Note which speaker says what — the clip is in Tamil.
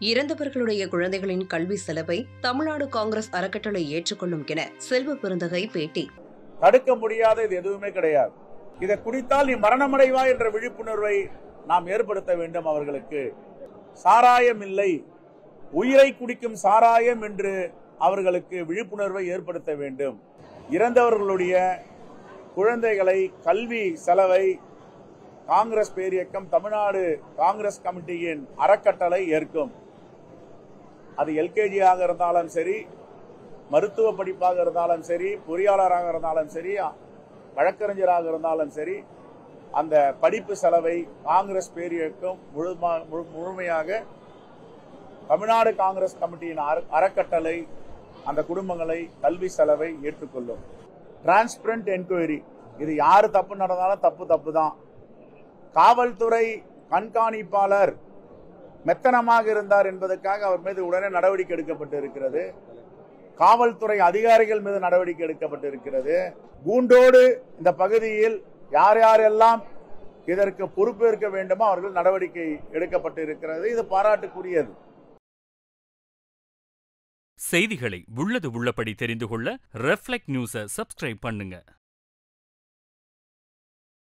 Speaker 1: இறந்தவர்களுடைய குழந்தைகளின் கல்வி செலவை தமிழ்நாடு காங்கிரஸ் அறக்கட்டளை ஏற்றுக்கொள்ளும் என செல்வ பெருந்தகை பேட்டி.
Speaker 2: தடுக்க முடியாத இது எதுவுமே கிடையாது. இதை குடித்தால் நீ மரணமடைவா என்ற விழிப்புணர்வை நாம் ஏற்படுத்த வேண்டும். அவர்களுக்கு சாராயம் இல்லை, உயிரை குடிக்கும் சாராயம் என்று அவர்களுக்கு விழிப்புணர்வை ஏற்படுத்த வேண்டும். இறந்தவர்களுடைய குழந்தைகளை கல்வி செலவை காங்கிரஸ் பேரியக்கம் தமிழ்நாடு காங்கிரஸ் கமிட்டியின் அறக்கட்டளை ஏற்கும். அது எல்கேஜியாக இருந்தாலும் சரி, மருத்துவ படிப்பாக இருந்தாலும் சரி, பொறியாளராக இருந்தாலும் சரி, வழக்கறிஞராக இருந்தாலும் சரி, அந்த படிப்பு செலவை காங்கிரஸ் பேரியக்கம் முழுமையாக தமிழ்நாடு காங்கிரஸ் கமிட்டியின் அறக்கட்டளை அந்த குடும்பங்களை கல்வி செலவை ஏற்றுக்கொள்ளும். டிரான்ஸ்பரண்ட் என்கொயரி, இது யாரு தப்பு நடந்தாலும் தப்பு தான். காவல்துறை கண்காணிப்பாளர் மெத்தனமாக இருந்தார் என்பதற்காக அவர் மீது உடனே நடவடிக்கை எடுக்கப்பட்டு இருக்கிறது. காவல்துறை அதிகாரிகள் மீது நடவடிக்கை எடுக்கப்பட்டு இருக்கிறது. கூண்டோடு இந்த பகுதியில் யார் யாரெல்லாம் இதற்கு பொறுப்பேற்க வேண்டுமோ அவர்கள் நடவடிக்கை எடுக்கப்பட்டு இருக்கிறது. இது பாராட்டுக்குரியது.
Speaker 3: செய்திகளை உள்ளது உள்ளபடி தெரிந்து கொள்ள ரெஃப்ளெக்ட் நியூஸை சப்ஸ்கிரைப் பண்ணுங்க.